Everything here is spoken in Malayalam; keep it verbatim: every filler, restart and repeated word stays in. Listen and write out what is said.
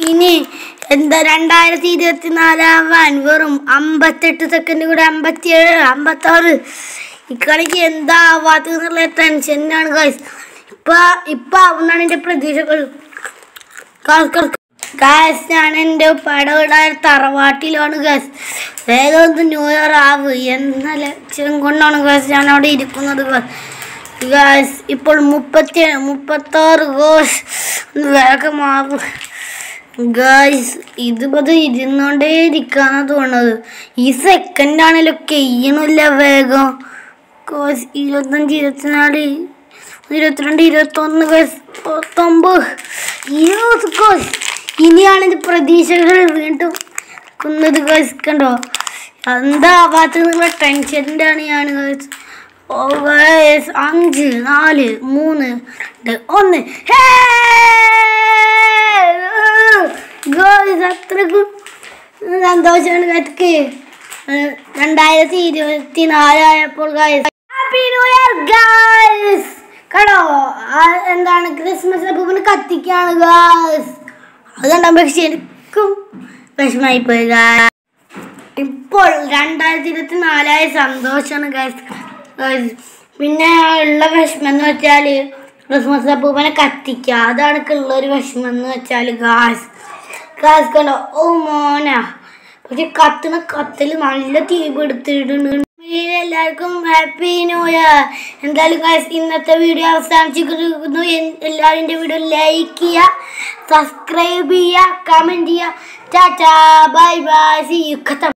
ഇനി എന്താ രണ്ടായിരത്തി ഇരുപത്തി നാലാവാൻ വെറും അമ്പത്തെട്ട് സെക്കൻഡ് കൂടെ അമ്പത്തിയേഴ് അമ്പത്താറ് ഇക്കളിക്ക് എന്താ ആവാത്തെന്നുള്ള ടെൻഷനാണ് ഗൈസ്. ഇപ്പൊ ഇപ്പൊ ആവുന്നാണ് എൻ്റെ പ്രതീക്ഷകൾ. ഗൈസ് ഞാൻ എൻ്റെ പടവിടായ തറവാട്ടിലാണ് ഗൈസ്. വേഗം ഒന്ന് ന്യൂ ഇയർ ആവ് എന്ന ലക്ഷ്യം കൊണ്ടാണ് ഗൈസ് ഞാൻ അവിടെ ഇരിക്കുന്നത് ഗൈസ്. ഇപ്പോൾ മുപ്പത്തി മുപ്പത്താറ് ഗോസ് ഒന്ന് വേഗമാവ് ഗൈസ്. ഇതുപത് ഇരുന്നോണ്ടേ ഇരിക്കാന്നാ തോന്നുന്നത്. ഈ സെക്കൻഡാണല്ലോ ചെയ്യണില്ല വേഗം ഗോസ്. ഇരുപത്തഞ്ച് ഇരുപത്തിനാല് ഇരുപത്തിരണ്ട് ഇരുപത്തൊന്ന് ഗോസ് പത്തൊമ്പത് ഇരുപത് ഗോസ്. ഇനിയാണ് എൻ്റെ പ്രതീക്ഷകൾ വീണ്ടും കുന്നത് ഗോസ്. കണ്ടോ എന്താ ആവാത്തെന്നുള്ള ടെൻഷൻ്റെ ആണ് ഞാൻ ഗോസ്. ഓ ഗോസ് അഞ്ച് നാല് മൂന്ന് രണ്ട് ഒന്ന് ഗോസ്. അത്രക്കും സന്തോഷമാണ് ഗോസ്ക്ക്. രണ്ടായിരത്തി ഇരുപത്തി നാലായപ്പോൾ ഗോസ് ഹാപ്പി ന്യൂ ഇയർ ഗോസ്. കണ്ടോ എന്താണ് ക്രിസ്മസ് അപ്പൂപ്പന് കത്തിക്കാണ് ഗോസ്. അത് കണ്ടപ്പോൾ ശരിക്കും വിഷമായി പോയി. ഇപ്പോൾ രണ്ടായിരത്തി ഇരുപത്തി നാലായ സന്തോഷമാണ് ഗൈസ്. പിന്നെ ഉള്ള വിഷമം എന്ന് വെച്ചാൽ ക്രിസ്മസ് അപ്പൂപ്പനെ കത്തിക്കുക, അതാണ് ഉള്ളൊരു വിഷമം എന്ന് വെച്ചാൽ ഗാസ്. ഗാസ് കണ്ടോ ഓ മോനാ. പക്ഷെ കത്തുന്ന കത്തിൽ നല്ല തീ പിടുത്തിട്ടുണ്ട്. എല്ലാവർക്കും ഹാപ്പി ന്യൂ ഇയർ. എന്തായാലും ഗൈസ് ഇന്നത്തെ വീഡിയോ അവസാനിച്ചിരിക്കുന്നു. എല്ലാവരും എൻ്റെ വീഡിയോ ലൈക്ക് ചെയ്യുക, സബ്സ്ക്രൈബ് ചെയ്യുക, കമൻറ്റ് ചെയ്യുക. Tata bye bye see U.